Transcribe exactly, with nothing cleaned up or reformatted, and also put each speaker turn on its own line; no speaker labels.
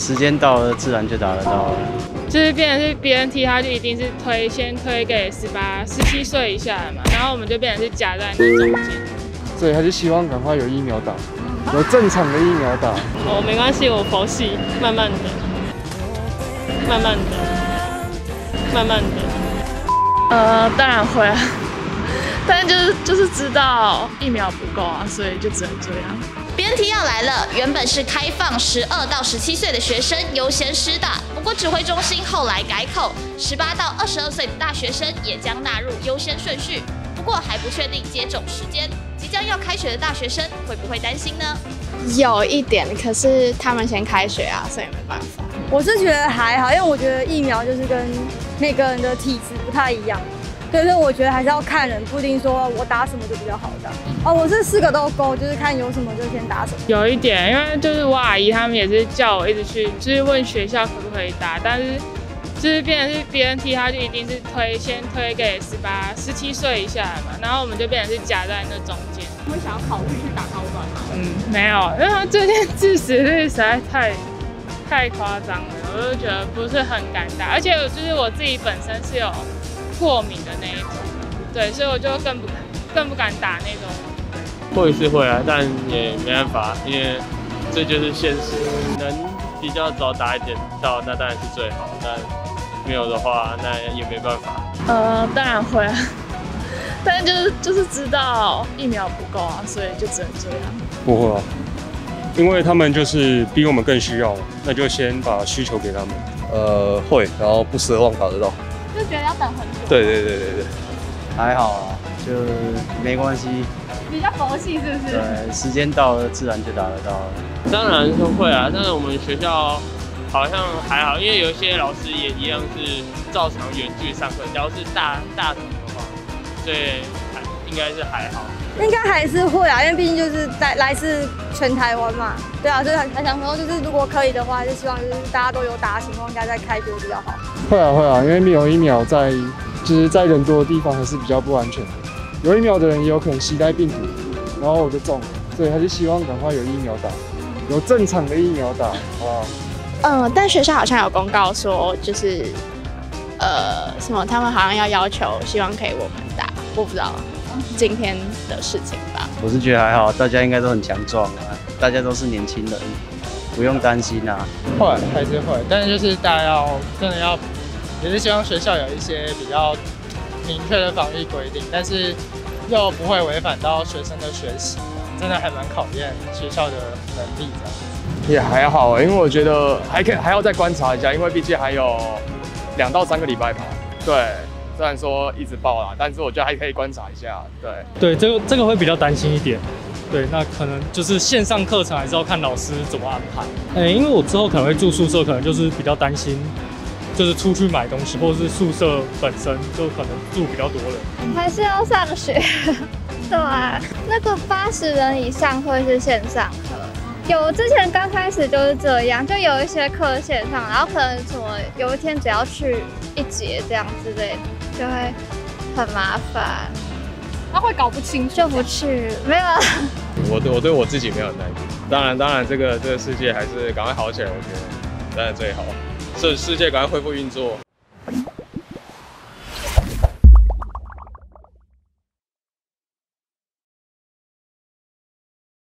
时间到了，自然就打得到了。
就是变成是 B N T， 它就一定是推先推给十八、十七岁以下的嘛，然后我们就变成是夹在那中间。
所以还是希望赶快有疫苗打，有正常的疫苗打。
哦，没关系，我佛系，慢慢的，慢慢的，慢慢的。呃，当然会啊，但就是就是知道疫苗不够啊，所以就只能这样。
B N T 要来了，原本是开放十二到十七岁的学生优先施打，不过指挥中心后来改口，十八到二十二岁的大学生也将纳入优先顺序。不过还不确定接种时间，即将要开学的大学生会不会担心呢？
有一点，可是他们先开学啊，所以没办法。
我是觉得还好，因为我觉得疫苗就是跟每个人的体质不太一样。所以说，我觉得还是要看人，不一定说我打什么就比较好的。哦，我是四个都勾，就是看有什么就先打什么。
有一点，因为就是我阿姨他们也是叫我一直去，就是问学校可不可以打，但是就是变成是 B N T， 它就一定是推先推给十八、十七岁以下的嘛，然后我们就变成是夹在那中间。
会想要考虑去打高端吗？
嗯，没有，因为它最近致死率实在太太夸张了，我就觉得不是很敢打，而且就是我自己本身是有过敏的那一种，对，所以我就更不更不敢打那种。
会是会啊，但也没办法，因为这就是现实。能比较早打一点到，那当然是最好，但没有的话，那也没办法。
呃，当然会啊，但就是就是知道疫苗不够啊，所以就只能这样。
不会啊，因为他们就是比我们更需要，那就先把需求给他们。
呃，会，然后不奢望打得到。
就觉得要等很久。
对对对对对，
还好啊，就没关系。
比较佛系是不是？
对，时间到了，自然就打得到了。
当然是会啊，但是我们学校好像还好，因为有一些老师也一样是照常远距上课，只要是大大同的话，所以还应该是还好。
应该还是会啊，因为毕竟就是在来自全台湾嘛，对啊，所以很想说，就是如果可以的话，还是希望就是大家都有打的情况下再开学比较好。
会啊会啊，因为没有疫苗在，就是在人多的地方还是比较不安全的。有疫苗的人也有可能携带病毒，然后我就中了，所以还是希望赶快有疫苗打，有正常的疫苗打，好不好？
嗯，但学校好像有公告说，就是呃什么，他们好像要要求，希望可以我们打，我不知道今天的事情吧。
我是觉得还好，大家应该都很强壮啊，大家都是年轻人，不用担心啊。
会还是会，但是就是大家要真的要，也是希望学校有一些比较明确的防疫规定，但是又不会违反到学生的学习，真的还蛮考验学校的能力这样子。
也还好，因为我觉得还可以还要再观察一下，因为毕竟还有两到三个礼拜吧。对，虽然说一直报啦，但是我觉得还可以观察一下。对，
对，这个这个会比较担心一点。对，那可能就是线上课程还是要看老师怎么安排。哎，因为我之后可能会住宿舍，可能就是比较担心，就是出去买东西，或者是宿舍本身就可能住比较多人。
还是要上学。对啊，那个八十人以上会是线上课。有之前刚开始就是这样，就有一些课线上，然后可能什么有一天只要去一节这样之类的，就会很麻烦。
他会搞不清楚，
就不去，没有。
我对我对我自己没有很担心。当然，当然，这个这个世界还是赶快好起来，我觉得当然最好。世世界赶快恢复运作，